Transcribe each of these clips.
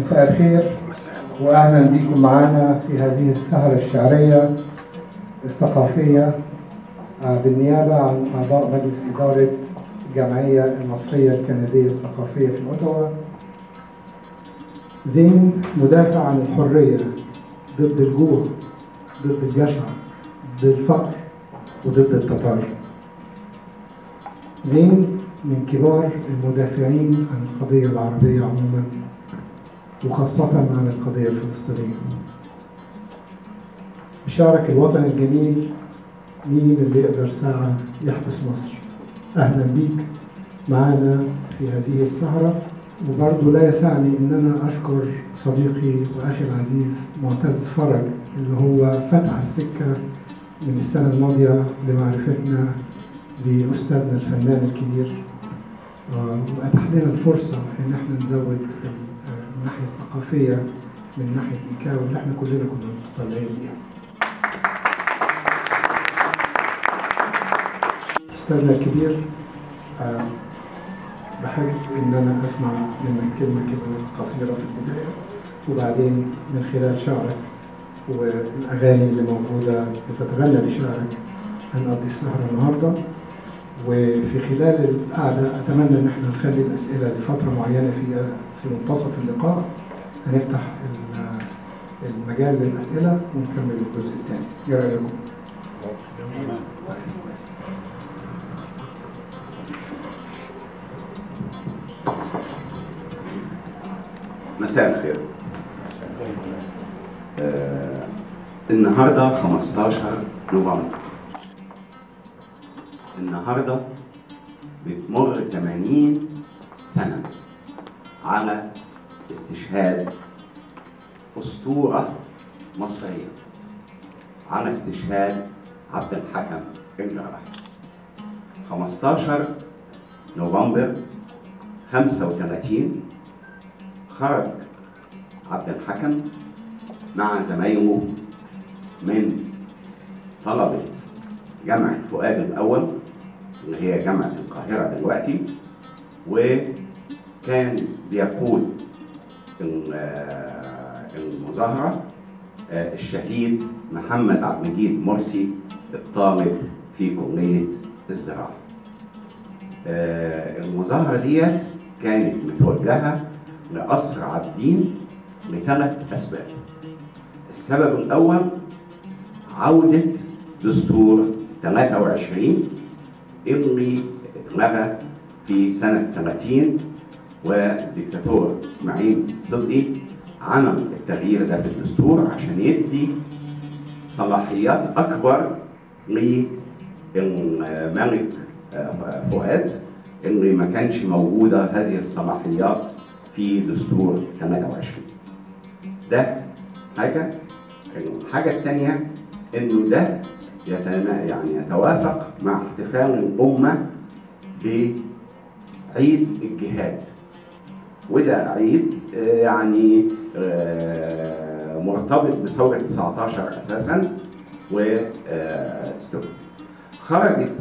مساء الخير واهلا بكم معنا في هذه السهرة الشعرية الثقافية بالنيابة عن اعضاء مجلس إدارة الجمعية المصرية الكندية الثقافية في أوتاوا. زين مدافع عن الحرية ضد الجوع، ضد الجشع، ضد الفقر، وضد التتار. زين من كبار المدافعين عن القضية العربية عموما، وخاصة عن القضية الفلسطينية. بشارك الوطن الجميل، مين اللي يقدر ساعة يحبس مصر؟ أهلا بيك معانا في هذه السهرة. وبرضه لا يسعني إن أنا أشكر صديقي وأخي العزيز معتز فرج اللي هو فتح السكة من السنة الماضية لمعرفتنا بأستاذنا الفنان الكبير، وأتاح لنا الفرصة إن احنا نزود الناحية الثقافية من ناحية إيكاو اللي احنا كلنا كنا متطلعين ليها. أستاذنا الكبير، بحب إن أنا أسمع منك كلمة كده قصيرة في البداية، وبعدين من خلال شعرك والأغاني اللي موجودة بتتغنى بشعرك هنقضي السهرة النهاردة. وفي خلال القعدة أتمنى إن احنا نخلي الأسئلة لفترة معينة في منتصف اللقاء. هنفتح المجال للأسئلة ونكمل الجزء الثاني. إيه رأيكم؟ مساء الخير. النهارده 15 نوفمبر. النهارده بتمر 80 سنة على استشهاد أسطورة مصرية، على استشهاد عبد الحكم الجراحي. 15 نوفمبر 35 خرج عبد الحكم مع زمايله من طلبة جامعة فؤاد الأول اللي هي جامعة القاهرة دلوقتي، وكان بيقود المظاهرة الشهيد محمد عبد المجيد مرسي الطالب في كلية الزراعة. المظاهرة دي كانت متوجهة لقصر عابدين لثلاث أسباب. السبب الأول عودة دستور 23 اللي اتلغى في سنة 30، والدكتاتور إسماعيل صدقي عمل التغيير ده في الدستور عشان يدي صلاحيات أكبر للملك فؤاد اللي ما كانش موجودة هذه الصلاحيات في دستور 23. ده حاجة. الحاجة الثانية إنه ده يتوافق مع احتفال الأمة بعيد الجهاد، وده عيد يعني مرتبط بثورة 19 أساساً. خرجت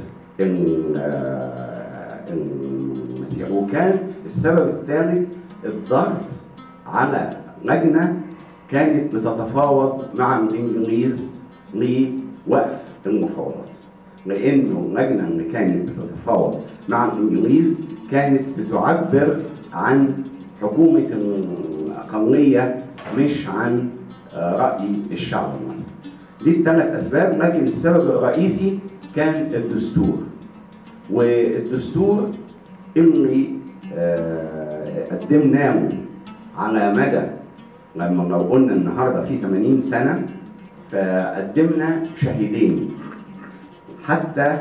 المسيح، وكان السبب الثالث الضغط على لجنة كانت بتتفاوض مع الإنجليز لوقف المفاوضات، لأنه اللجنة اللي كانت بتتفاوض مع الإنجليز كانت بتعبر عن حكومة الأقلية مش عن رأي الشعب المصري. دي الثلاث أسباب، لكن السبب الرئيسي كان الدستور. والدستور اللي قدمناه على مدى، لما لو قلنا النهارده في 80 سنة فقدمنا شهيدين حتى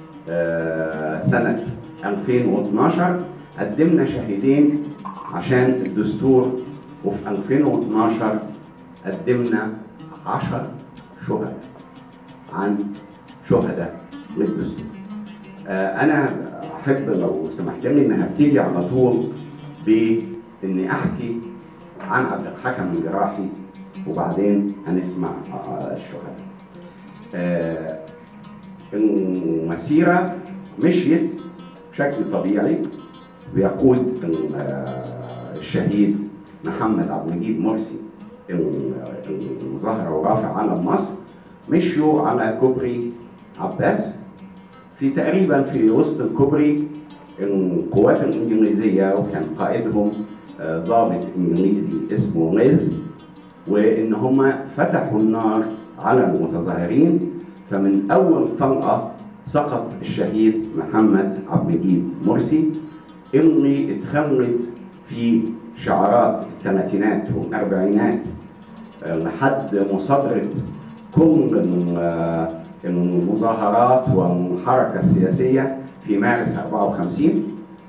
سنة 2012 قدمنا شهيدين عشان الدستور، وفي 2012 قدمنا 10 شهداء عن شهداء للدستور. أنا أحب لو سمحت لي إن هبتدي على طول بإني أحكي عن عبد الحكم الجراحي، وبعدين هنسمع الشهداء. المسيرة مشيت بشكل طبيعي، بيقود الشهيد محمد عبد المجيد مرسي المظاهرة ورافع علم مصر، مشوا على كوبري عباس. في تقريبا في وسط الكوبري القوات الإنجليزية، وكان قائدهم ضابط إنجليزي اسمه ريز، وإن هم فتحوا النار على المتظاهرين. فمن أول طلقة سقط الشهيد محمد عبد المجيد مرسي، اللي اتخلد في شعارات الثلاثينات والأربعينات لحد مصادرة كل المظاهرات والحركة السياسية في مارس 54.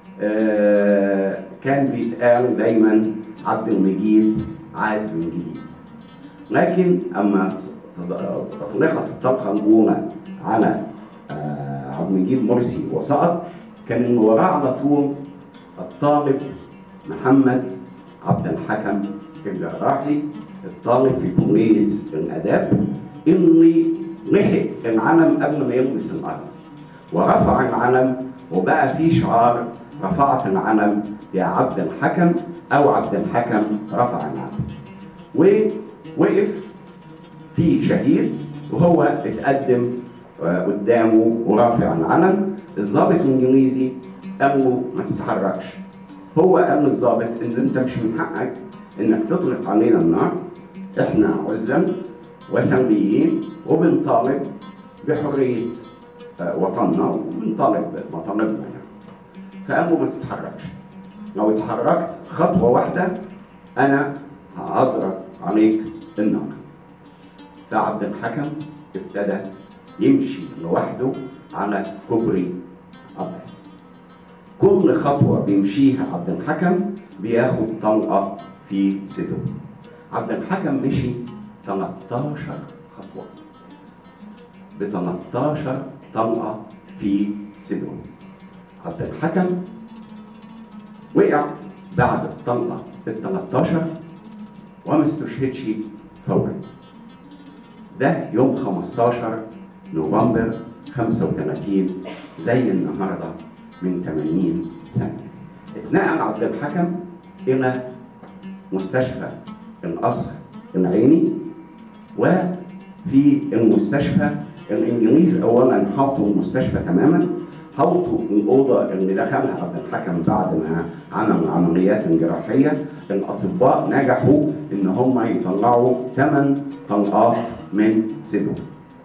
كان بيتقال دايما عبد المجيد عاد من جديد. لكن أما أطلقت الطلقة الأولى على عبد المجيد مرسي وسقط، كان من وراه على طول الطالب محمد عبد الحكم الجراحي، الطالب في كلية الآداب، اللي لحق العلم قبل ما يلمس الأرض ورفع العلم، وبقى في شعار رفعت العلم يا عبد الحكم، أو عبد الحكم رفع العلم. ووقف في شهيد وهو اتقدم قدامه ورافع العلم. الضابط الإنجليزي قال له ما تتحركش. هو قال للضابط ان انت مش من حقك انك تطلق علينا النار، احنا عزل وسلميين وبنطالب بحريه وطننا وبنطالب مطالبنا يعني. فقال له ما تتحركش، لو اتحركت خطوه واحده انا هضرب عليك النار. فعبد الحكم ابتدى يمشي لوحده على كوبري عباس. كل خطوة بيمشيها عبد الحكم بياخد طلقة في صدره. عبد الحكم مشي 13 خطوة ب 13 طلقة في صدره. عبد الحكم وقع بعد الطلقة ال 13 وما استشهدش فورا. ده يوم 15 نوفمبر 35 زي النهارده من 80 سنة. اتنقل عبد الحكم إلى مستشفى القصر العيني، وفي المستشفى الإنجليز أولاً حاطوا المستشفى تماماً، حاطوا الأوضة اللي دخلها عبد الحكم بعد ما عمل عمليات جراحية. الأطباء نجحوا إن هم يطلعوا 8 طلقات من صدره.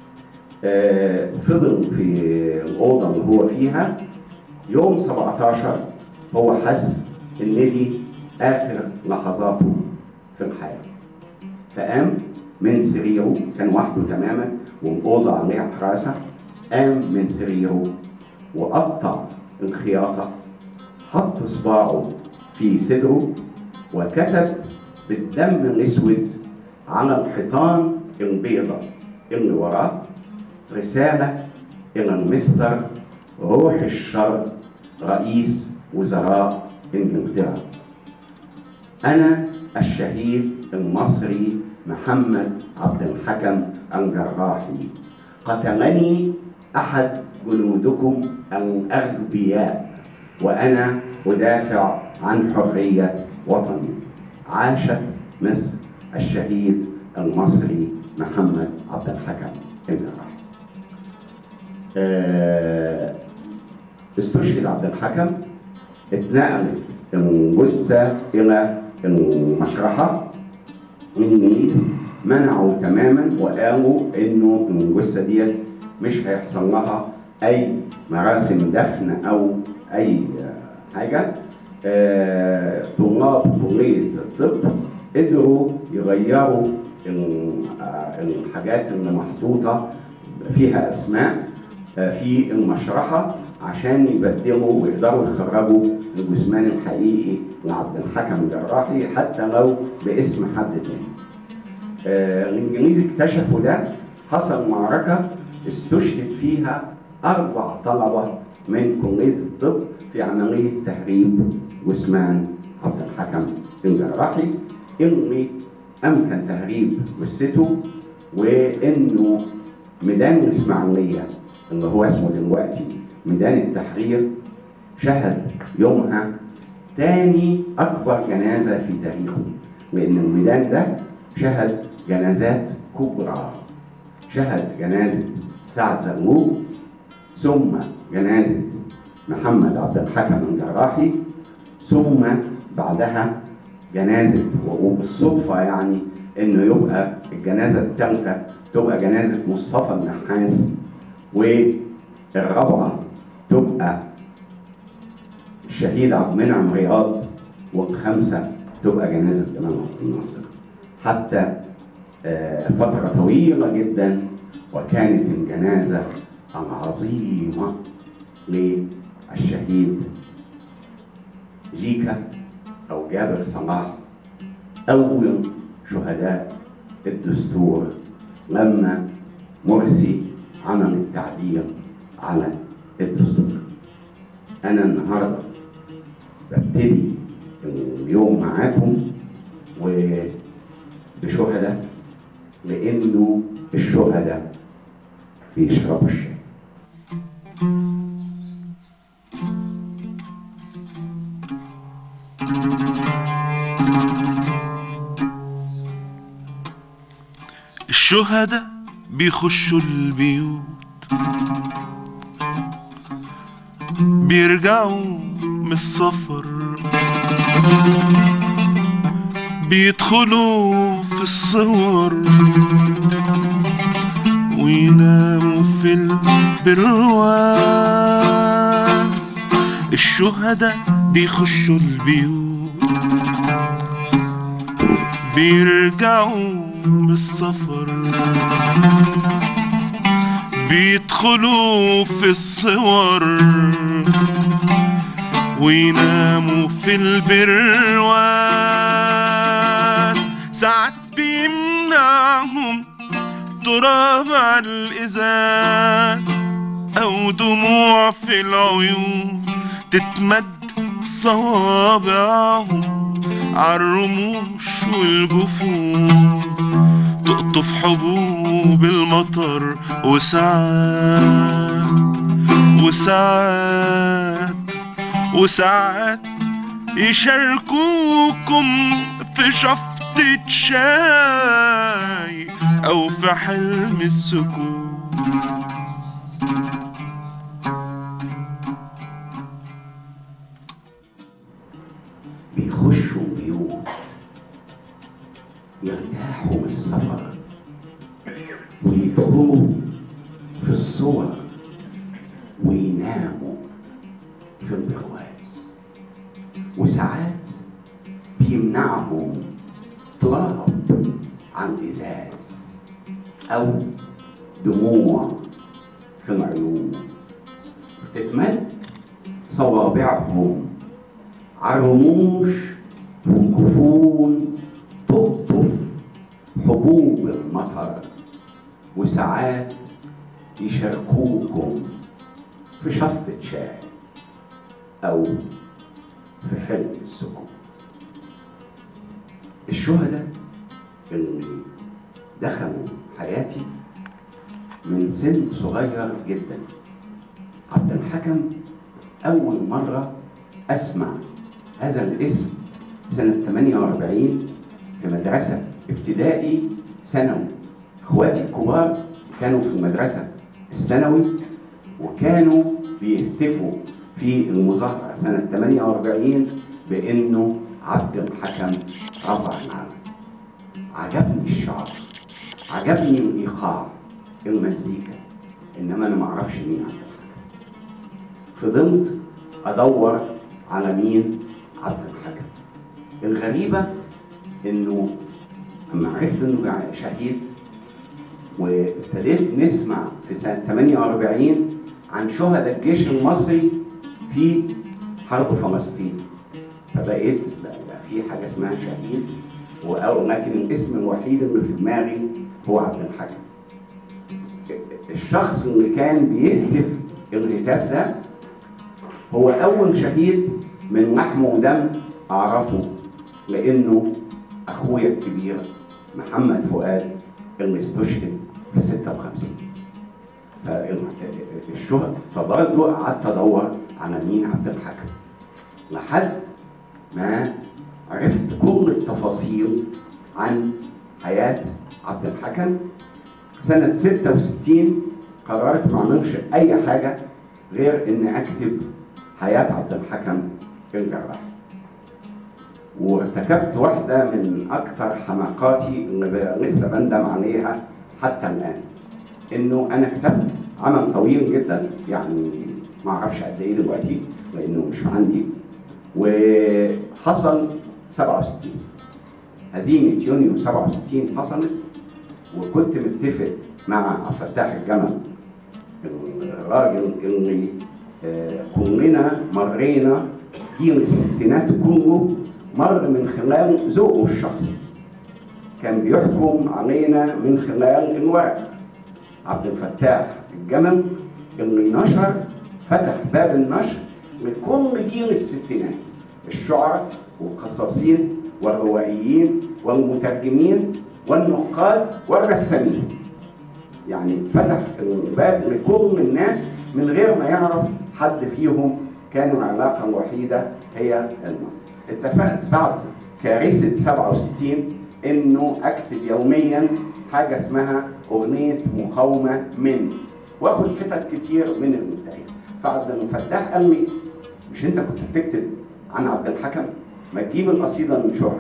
فضل في الأوضة اللي هو فيها. يوم 17 هو حس إن دي آخر لحظاته في الحياة، فقام من سريره، كان وحده تماما والأوضة عليها حراسة، قام من سريره وقطع الخياطة، حط صباعه في صدره وكتب بالدم الأسود على الحيطان البيضاء اللي وراه رسالة إلى المستر روح الشرق رئيس وزراء إنجلترا: أنا الشهيد المصري محمد عبد الحكم الجراحي، قتلني أحد جنودكم الأغبياء وأنا أدافع عن حرية وطني. عاشت مصر، الشهيد المصري محمد عبد الحكم الجراحي. استشهد عبد الحكم، اتنقلت الجثة إلى المشرحة. الإنجليز منعوا تماما وقالوا إنه الجثة ديت مش هيحصل لها أي مراسم دفن أو أي حاجة. طلاب كلية الطب قدروا يغيروا الحاجات اللي محطوطة فيها أسماء في المشرحة عشان يبدلوا ويقدروا يخرجوا الجثمان الحقيقي لعبد الحكم الجراحي حتى لو باسم حد تاني. الإنجليز اكتشفوا ده، حصل معركة استشهد فيها 4 طلبة من كلية الطب في عملية تهريب جثمان عبد الحكم الجراحي، اللي أمكن تهريب جثته، وإنه ميدان الإسماعيلية اللي هو اسمه دلوقتي ميدان التحرير شهد يومها تاني أكبر جنازة في تاريخه، لأن الميدان ده شهد جنازات كبرى. شهد جنازة سعد زغلول، ثم جنازة محمد عبد الحكم الجراحي، ثم بعدها جنازة، وبالصدفة يعني إنه يبقى الجنازة الثالثة تبقى جنازة مصطفى النحاس، والرابعة تبقى الشهيد عبد المنعم رياض، والخامسة تبقى جنازة جمال عبد الناصر. حتى فترة طويلة جدا، وكانت الجنازة العظيمة للشهيد جيكا أو جابر صلاح، أول شهداء الدستور لما مرسي عمل التعديل على الدستور. أنا النهارده ببتدي اليوم معاكم وبشهداء، لأنه الشهداء بيشربوا الشاي. الشهداء بيخشوا البيوت، بيرجعوا من السفر، بيدخلوا في الصور ويناموا في البرواز. الشهداء بيخشوا البيوت، بيرجعوا من السفر، بيدخلوا في الصور ويناموا في البرواز. ساعات بيمنعهم تراب على الإزاز، أو دموع في العيون تتمد صوابعهم عالرموش والجفون، تقطف حبوب المطر. وساعات يشاركوكم في شفطة شاي أو في حلم السكون. بيخشوا بيوت، يرتاحوا من السفر، ويدخلوا في الصور ويناموا في البرواز. وساعات بيمنعهم تراب عن إزاز أو دموع في العيون، تتمد صوابعهم على الرموش والجفون، تقطف حبوب المطر. وساعات يشاركوكم في شفطة شاي أو في حلم السكون. الشهداء اللي دخلوا حياتي من سن صغير جدا. عبد الحكم أول مرة أسمع هذا الاسم سنة 48 في مدرسة ابتدائي ثانوي. اخواتي الكبار كانوا في المدرسة الثانوي، وكانوا بيهتفوا في المظاهرة سنة 48 بأنه عبد الحكم رفع العلم. عجبني الشعر، عجبني الإيقاع، المزيكا، إنما أنا معرفش مين عبد الحكم. فضلت أدور على مين عبد الحكم. الغريبة إنه لما عرفت إنه شهيد، وابتديت نسمع في سنة 48 عن شهداء الجيش المصري في حرب فلسطين، فبقيت بقى في حاجة اسمها شهيد، ولكن الاسم الوحيد اللي في دماغي هو عبد الحكم. الشخص اللي كان بيهتف الهتاف ده هو أول شهيد من لحم ودم أعرفه، لأنه أخويا الكبير محمد فؤاد اللي استشهد في 56. فالشهداء، فبرضه قعدت أدور على مين عبد الحكم لحد ما عرفت كل التفاصيل عن حياة عبد الحكم. سنة 66 قررت ما اعملش أي حاجة غير إني أكتب حياة عبد الحكم الجراحي. وارتكبت واحدة من أكثر حماقاتي اللي لسه بندم عليها حتى الآن، إنه أنا كتبت عمل طويل جدا، يعني ما أعرفش قد إيه دلوقتي لأنه مش عندي، وحصل 67 هزيمة يونيو 67 حصلت، وكنت متفق مع عبد الفتاح الجمل الراجل اللي كلنا مرينا جيل الستينات كله مر من خلال ذوقه الشخصي، كان بيحكم علينا من خلال الورق. عبد الفتاح الجمل اللي نشر فتح باب النشر لكل جيل الستينات، الشعراء والقصاصين والروائيين والمترجمين والنقاد والرسامين، يعني فتح الباب لكل الناس من غير ما يعرف حد فيهم، كانوا العلاقة الوحيدة هي المصري. اتفقت بعد كارثة 67 انه اكتب يوميا حاجة اسمها اغنية مقاومة من، واخد حتت كتير من التاريخ. فعبد الفتاح قال لي مش انت كنت بتكتب عن عبد الحكم، ما تجيب القصيدة ننشرها.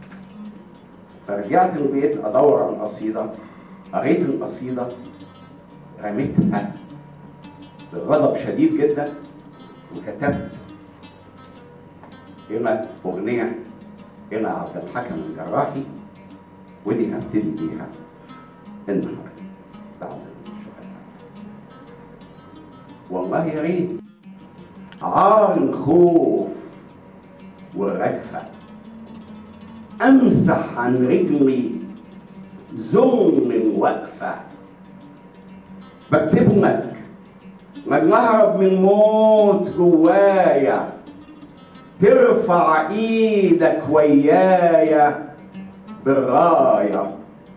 فرجعت البيت ادور على القصيدة، قريت القصيدة، رميتها بغضب شديد جدا، وكتبت إلى أغنية إلى عبد الحكم الجراحي، ودي هبتدي بيها النهارده بعد الشهداء. والله يا ريت عار الخوف والرجفة أمسح عن رجلي ظلم الوقفة، بكتب لك لما أهرب من موت جوايا، ترفع ايدك ويايا بالراية،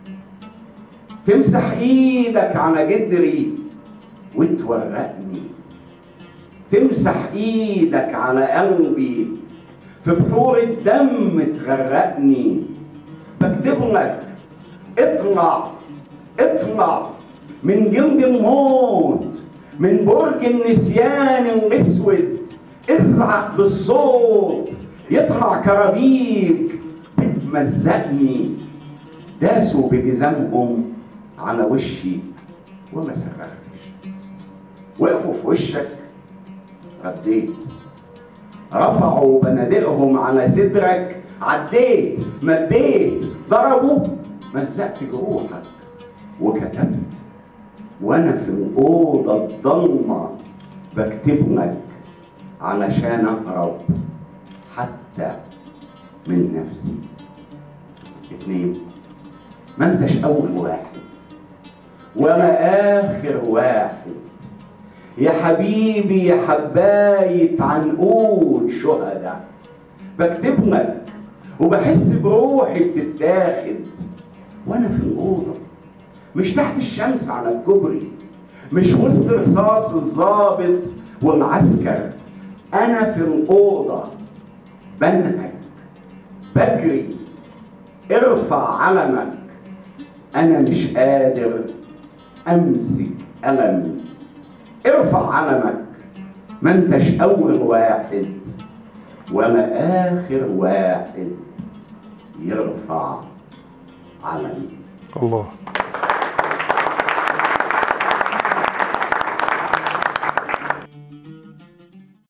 تمسح ايدك على جدري وتورقني، تمسح ايدك على قلبي في بحور الدم تغرقني. بكتب لك اطلع اطلع من جلد الموت، من برج النسيان الاسود، ازعق بالصوت يطلع كرابيك بتمزقني. داسوا بجزامهم على وشي وما صرختش، وقفوا في وشك رديت، رفعوا بنادقهم على صدرك عديت، مديت، ضربوا، مزقت جروحك وكتبت، وانا في الاوضه الضلمه بكتب لك علشان اهرب حتى من نفسي. 2 ما انتش اول واحد ولا اخر واحد يا حبيبي يا حباية عنقود شهداء. بكتب لك وبحس بروحي بتتاخد وانا في الاوضه، مش تحت الشمس على الكوبري، مش وسط رصاص الضابط والعسكر، انا في الاوضه بنهج بجري، ارفع علمك، انا مش قادر امسك قلمي، ارفع علمك، ما انتش اول واحد ولا اخر واحد يرفع علمي. الله.